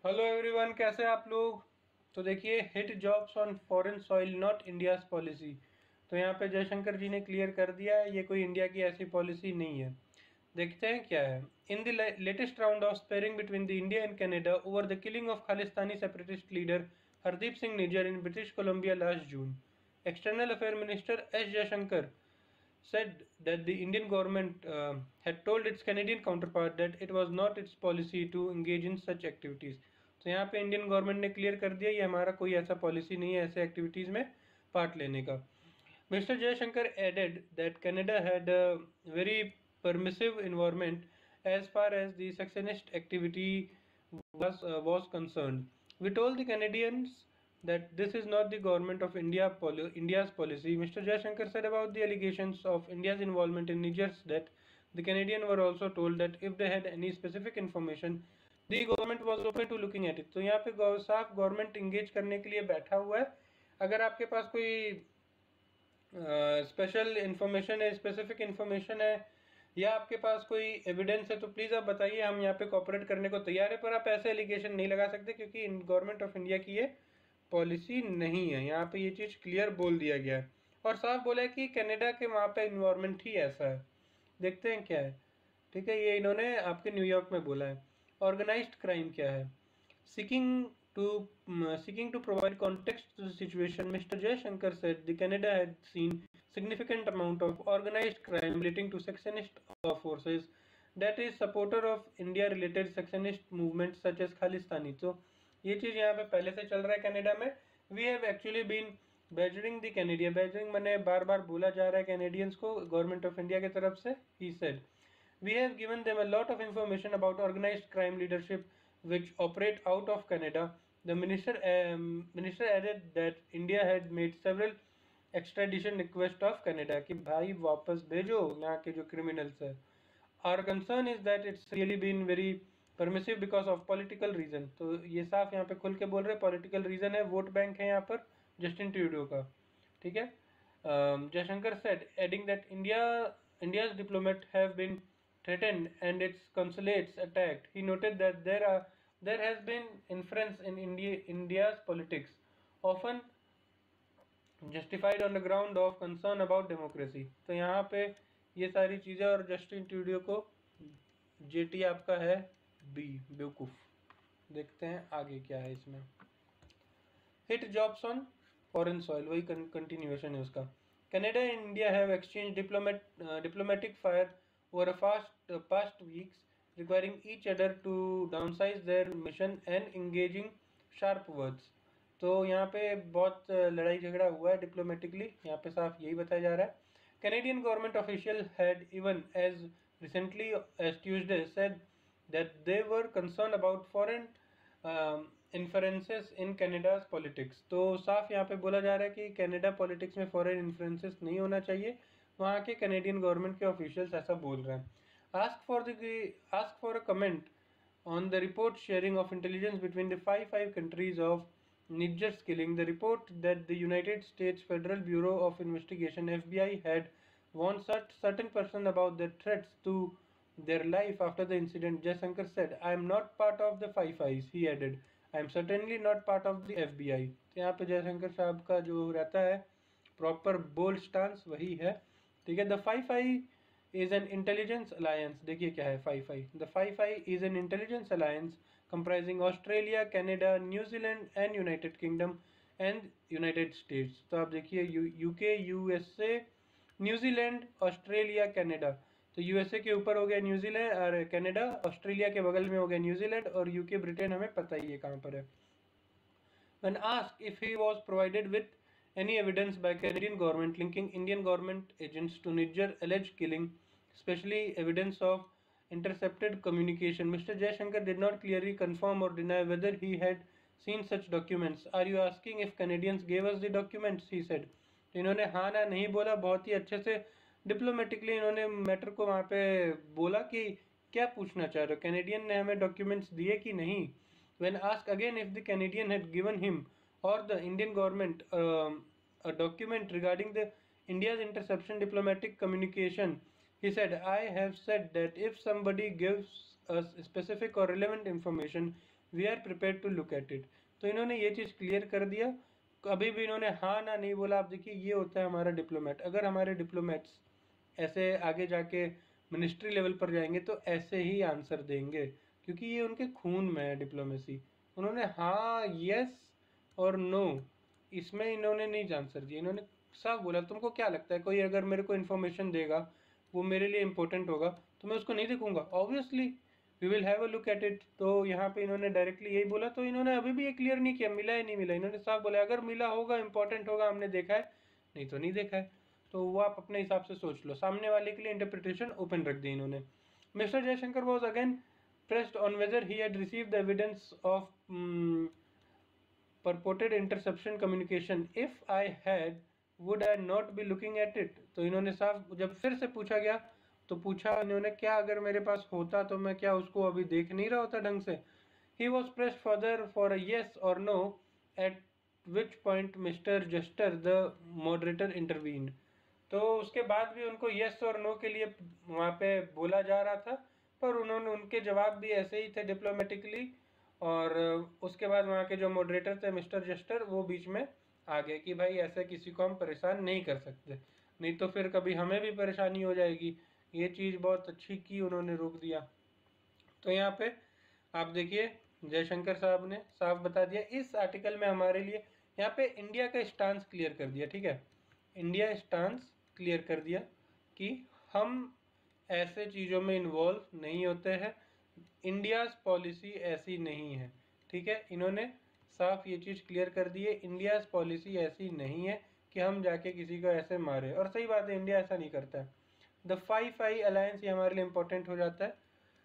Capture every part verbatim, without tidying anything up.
Hello everyone, कैसे हैं आप लोग। तो देखिए, hit jobs on foreign soil not India's policy. तो यहाँ पे जयशंकर जी ने क्लियर कर दिया है, ये कोई इंडिया की ऐसी पॉलिसी नहीं है। देखते हैं क्या है। In the latest round of sparring between the India and Canada over the killing of Khalistani separatist leader Hardeep Singh Nijjar in British Columbia last June, external affair minister S Jaishankar said that the Indian government uh, had told its Canadian counterpart that it was not its policy to engage in such activities. तो यहाँ पे Indian government ने clear कर दिया ये हमारा कोई ऐसा पॉलिसी नहीं है ऐसे एक्टिविटीज़ में पार्ट लेने का। Mister Jaishankar added that Canada had a very permissive environment as far as the secessionist activity was uh, was concerned. We told the Canadians that this is not the government of India poli India's policy. Mister Jaishankar said about the allegations of India's involvement in Niger's death. The Canadian were also told that if they had any specific information, the government was open to looking at it. तो यहाँ पे साफ government engage करने के लिए बैठा हुआ है। अगर आपके पास कोई स्पेशल इंफॉर्मेशन है, स्पेसिफिक इंफॉर्मेशन है, या आपके पास कोई एविडेंस है तो प्लीज़ आप बताइए, हम यहाँ पे कॉपरेट करने को तैयार है। पर आप ऐसे एलिगेशन नहीं लगा सकते क्योंकि गवर्नमेंट ऑफ इंडिया की ये पॉलिसी नहीं है। यहाँ पे ये चीज़ क्लियर बोल दिया गया है और साफ बोला है कि कनाडा के वहाँ पे इन्वायरमेंट ही ऐसा है। देखते हैं क्या है। ठीक है, ये इन्होंने आपके न्यूयॉर्क में बोला है। ऑर्गेनाइज्ड क्राइम क्या है। Seeking to um, seeking to provide context to the situation, Mister Jaishankar said the Canada had seen significant amount of organized crime relating to secessionist forces, that is supporter of India related secessionist movements such as Khalistani. तो ये चीज़ यहाँ पे पहले से चल रहा है Canada में। We have actually been badgering the Canadian, badgering मैंने बार बार बोला जा रहा है कैनेडियंस को गवर्नमेंट ऑफ इंडिया की तरफ से। He said we have given them a lot of information about organized crime leadership which operate out of Canada. The minister um, minister added that India had made several extradition requests of Canada कि भाई वापस भेजो यहाँ के जो criminals है। Our concern is that it's really been very permissive because of political reason. तो ये साफ यहाँ पे खुल के बोल रहे political reason है, वोट बैंक है यहाँ पर जस्टिन ट्रूडो का। ठीक है। Jaishankar said adding that India India's diplomats have been threatened and its consulates attacked. He noted that there are there has been inference in India, India's politics, often justified on the ground of concern about democracy. तो यहाँ पे ये सारी चीज़ें और Justin Trudeau को jetty आपका है बी बेवकूफ़। देखते हैं आगे क्या है इसमें। Hit jobs on foreign soil, वही कंटिन्यूएशन है उसका। Canada and India have exchange diplomat diplomatic fire over a fast past weeks requiring each other to downsize their mission and engaging sharp words. तो यहाँ पे बहुत लड़ाई झगड़ा हुआ है डिप्लोमेटिकली, यहाँ पे साफ यही बताया जा रहा है। Canadian government official had even as recently as Tuesday said that they were concern about foreign influences in Canada's politics. तो साफ यहाँ पे बोला जा रहा है कि कनाडा पॉलिटिक्स में फॉरेन इन्फ्लुएंसेस नहीं होना चाहिए। वहाँ के कैनेडियन गवर्नमेंट के ऑफिशियल्स ऐसा बोल रहे हैं। Ask for the ask for a comment on the report sharing of intelligence between the five five countries of Niger's killing. The report that the United States Federal Bureau of Investigation (F B I) had warned such certain person about the threats to their life after the incident. Jaishankar said, "I am not part of the five fives." He added, "I am certainly not part of the F B I." तो यहाँ पे जयशंकर साहब का जो रहता है proper bold stance वही है। ठीक है। The five five is an intelligence alliance. देखिए क्या है five five. The five five is an intelligence alliance comprising Australia, Canada, New Zealand and United Kingdom and United States. तो आप देखिए UK, USA, New Zealand, Australia, Canada. तो USA के ऊपर हो गया न्यूजीलैंड और कनाडा, ऑस्ट्रेलिया के बगल में हो गया न्यूजीलैंड और यूके ब्रिटेन हमें पता ही है कहाँ पर है। When asked if he was provided with any evidence by Canadian government linking Indian government agents to Niger alleged killing, especially evidence of intercepted communication, Mister Jaishankar did not clearly confirm or deny whether he had seen such documents. Are you asking if Canadians gave us the documents? He said. तो इन्होंने हाँ ना नहीं बोला, बहुत ही अच्छे से diplomatically इन्होंने मैटर को वहाँ पे बोला कि क्या पूछना चाह रहे हो, कैनेडियन ने हमें डॉक्यूमेंट्स दिए कि नहीं। When asked again if the Canadian had given him or the Indian government um, a document regarding the India's interception diplomatic communication, he said, "I have said that if somebody gives us specific or relevant information, we are prepare to look at it. तो इन्होंने ये चीज़ clear कर दिया, कभी भी इन्होंने हाँ ना नहीं बोला। आप देखिए ये होता है हमारा डिप्लोमेट। अगर हमारे डिप्लोमेट्स ऐसे आगे जाके मिनिस्ट्री लेवल पर जाएंगे तो ऐसे ही आंसर देंगे, क्योंकि ये उनके खून में है डिप्लोमेसी। उन्होंने हाँ, यस और नो, इसमें इन्होंने नहीं आंसर दिया। इन्होंने साफ बोला तुमको क्या लगता है कोई अगर मेरे को इन्फॉर्मेशन देगा वो मेरे लिए इंपॉर्टेंट होगा तो मैं उसको नहीं देखूंगा? Obviously we will have a look at it. तो यहाँ पे इन्होंने डायरेक्टली यही बोला। तो इन्होंने अभी भी ये क्लियर नहीं किया मिला है नहीं मिला। इन्होंने साफ बोला अगर मिला होगा इंपॉर्टेंट होगा हमने देखा है, नहीं तो नहीं देखा है। तो वो आप अपने हिसाब से सोच लो। सामने वाले के लिए इंटरप्रिटेशन ओपन रख दी इन्होंने। Mister Jaishankar was again pressed on whether he had received the evidence of um, purported interception communication. If I had, would I not be looking at it? तो इन्होंने साफ जब फिर से पूछा गया तो पूछा इन्होंने क्या अगर मेरे पास होता तो मैं क्या उसको अभी देख नहीं रहा होता ढंग से? He was pressed further for a yes or no, at which point Mister Jester, the moderator, intervened. तो उसके बाद भी उनको यस और नो के लिए वहाँ पे बोला जा रहा था, पर उन्होंने उनके जवाब भी ऐसे ही थे डिप्लोमेटिकली। और उसके बाद वहाँ के जो मॉडरेटर थे मिस्टर जस्टर, वो बीच में आ गए कि भाई ऐसे किसी को हम परेशान नहीं कर सकते, नहीं तो फिर कभी हमें भी परेशानी हो जाएगी। ये चीज़ बहुत अच्छी की उन्होंने, रोक दिया। तो यहाँ पे आप देखिए जयशंकर साहब ने साफ बता दिया इस आर्टिकल में हमारे लिए, यहाँ पे इंडिया का स्टांस क्लियर कर दिया। ठीक है, इंडिया स्टांस क्लियर कर दिया कि हम ऐसे चीज़ों में इन्वॉल्व नहीं होते हैं, इंडियाज़ पॉलिसी ऐसी नहीं है। ठीक है, इन्होंने साफ ये चीज़ क्लियर कर दी है, इंडियाज़ पॉलिसी ऐसी नहीं है कि हम जाके किसी को ऐसे मारे। और सही बात है, इंडिया ऐसा नहीं करता है। द फाइव आई अलायंस ये हमारे लिए इंपॉर्टेंट हो जाता है।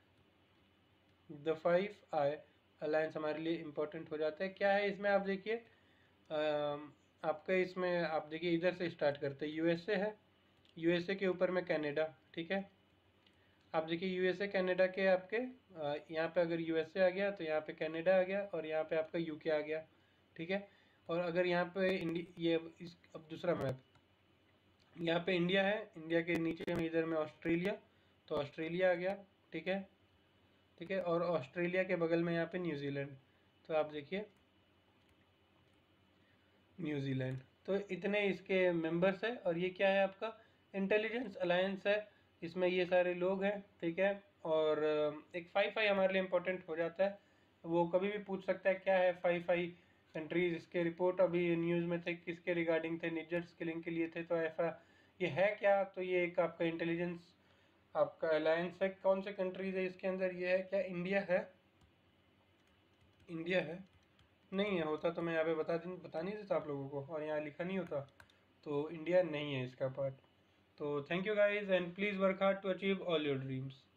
द फाइव आई अलायंस हमारे लिए इंपॉर्टेंट हो जाता है। क्या है इसमें आप देखिए, आपका इसमें आप देखिए इधर से स्टार्ट करते हैं। यूएसए है, यूएसए के ऊपर में कनाडा। ठीक है, आप देखिए यूएसए कनाडा के आपके यहाँ पे अगर यूएसए आ गया तो यहाँ पे कनाडा आ गया और यहाँ पे आपका यूके आ गया। ठीक है, और अगर यहाँ पे ये इस अब दूसरा मैप, यहाँ पे इंडिया है, इंडिया के नीचे में इधर में ऑस्ट्रेलिया, तो ऑस्ट्रेलिया आ गया। ठीक है, ठीक है, और ऑस्ट्रेलिया के बगल में यहाँ पे न्यूजीलैंड, तो आप देखिए न्यूजीलैंड। तो इतने इसके मेंबर्स है। और ये क्या है आपका इंटेलिजेंस अलायंस है, इसमें ये सारे लोग हैं। ठीक है, और एक फाइव फाइव हमारे लिए इम्पोर्टेंट हो जाता है। वो कभी भी पूछ सकता है क्या है फाइव फाइव कंट्रीज। इसके रिपोर्ट अभी न्यूज़ में थे, किसके रिगार्डिंग थे, निजर स्किलिंग के लिए थे। तो ऐसा ये है क्या, तो ये एक आपका इंटेलिजेंस आपका अलायंस है। कौन से कंट्रीज है इसके अंदर, ये है क्या इंडिया है, इंडिया है नहीं है, होता तो मैं यहाँ पे बता दिन बता नहीं देता आप लोगों को, और यहाँ लिखा नहीं होता। तो इंडिया नहीं है इसका पार्ट। तो thank you guys and please work hard to achieve all your dreams.